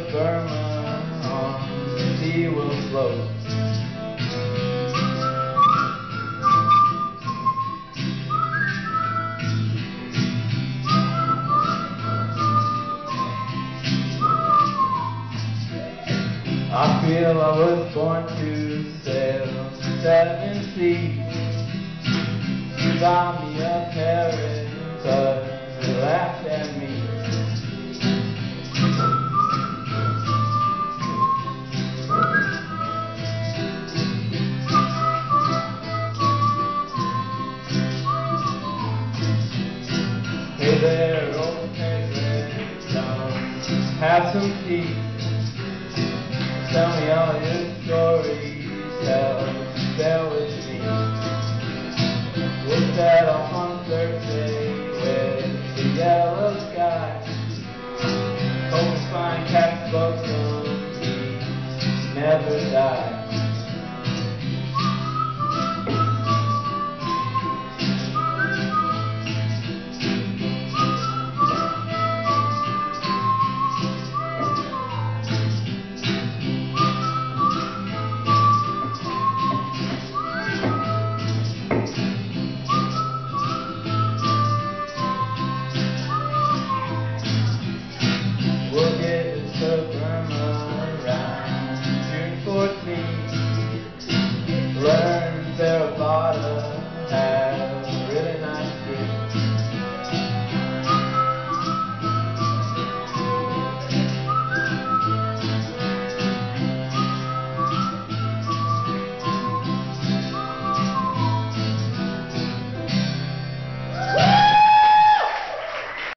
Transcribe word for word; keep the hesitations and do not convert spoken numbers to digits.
Burma on the sea will float. I feel I was born to sail seven seas. You got me a parrot, cause you laughed at me. Hey there, old penguin, come have some tea. Tell me all your stories, tell, bear with me. We'll set off on Thursday with the yellow sky. Hope to find cats, bugs, and bees never die. Learn theravada.